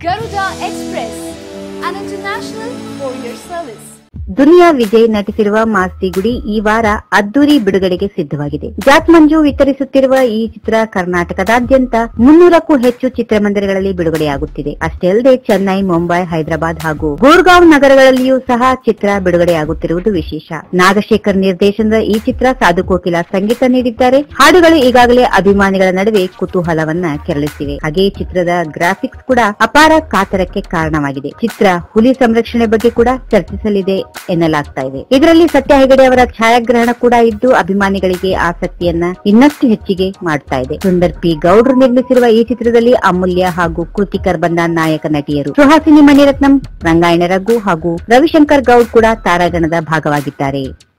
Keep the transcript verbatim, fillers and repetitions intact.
Garuda Express, an international courier service. Duniya Vijay ನಟಿಸಿರುವ Masti ಈ ವಾರ ಅದ್ದೂರಿ ಬಿಡುಗಡೆಗೆ ಸಿದ್ಧವಾಗಿದೆ. ಜಾಕ್ ಮಂಜು ವಿತರಿಸುತ್ತಿರುವ ಈ ಚಿತ್ರ ಕರ್ನಾಟಕದಾದ್ಯಂತ ಮುನ್ನೂರಕ್ಕೂ ಹೆಚ್ಚು ಚಿತ್ರಮಂದಿರಗಳಲ್ಲಿ ಬಿಡುಗಡೆಯಾಗುತ್ತಿದೆ. ಅಷ್ಟೇ ಅಲ್ಲದೆ ಚೆನ್ನೈ, ಮುಂಬೈ, ಹೈದರಾಬಾದ್ ಹಾಗೂ ಗುರ್ಗಾಂವ್ ನಗರಗಳಲ್ಲಿಯೂ ಸಹ ಚಿತ್ರ ಬಿಡುಗಡೆಯಾಗುತ್ತಿರುವುದು ವಿಶೇಷ. ನಾಗಶೇಖರ್ ನಿರ್ದೇಶನದ ಈ ಚಿತ್ರ ಸಾಧು ಕೋಕಿಲ ಸಂಗೀತ ನೀಡಿದ್ದಾರೆ. ಹಾಡುಗಳು ಈಗಾಗಲೇ ಅಭಿಮಾನಿಗಳ ನಡುವೆ ಕುತೂಹಲವನ್ನ ಕೆರಳಿಸಿವೆ. ಹಾಗೆ ಚಿತ್ರದ ಗ್ರಾಫಿಕ್ಸ್ ಕೂಡ ಅಪಾರ ಕಾತರಕ್ಕೆ ಕಾರಣವಾಗಿದೆ. ಚಿತ್ರ ಹುಲಿ ಸಂರಕ್ಷಣೆ ಬಗ್ಗೆ ಕೂಡ ಚರ್ಚಿಸಲಿದೆ ಎನ್ನಲಾಗ್ತಾ ಇದೆ. ಇದರಲ್ಲಿ ಸತ್ಯ ಹೆಗಡೆ ಅವರ ಛಾಯಾಗ್ರಹಣ ಕೂಡ ಇದ್ದು ಅಭಿಮಾನಿಗಳಿಗೆ ಆಸಕ್ತಿಯನ್ನ ಇನ್ನಷ್ಟು ಹೆಚ್ಚಿಗೆ ಮಾಡ್ತಾ ಇದೆ. ಸುಂದರ್ ಪಿ ಗೌಡ್ರು ನಿರ್ಮಿಸಿರುವ ಈ ಚಿತ್ರದಲ್ಲಿ ಅಮೂಲ್ಯ ಹಾಗೂ ಕೃತಿಕರ್ ಬಂದ ನಾಯಕ ನಟಿಯರು. ಸುಹಾಸಿನಿ ಮಣಿರತ್ನಂ, ರಂಗಾಯಣ ರಘು ಹಾಗೂ ರವಿಶಂಕರ್ ಗೌಡ್ ಕೂಡ ತಾರಾಗಣದ ಭಾಗವಾಗಿದ್ದಾರೆ.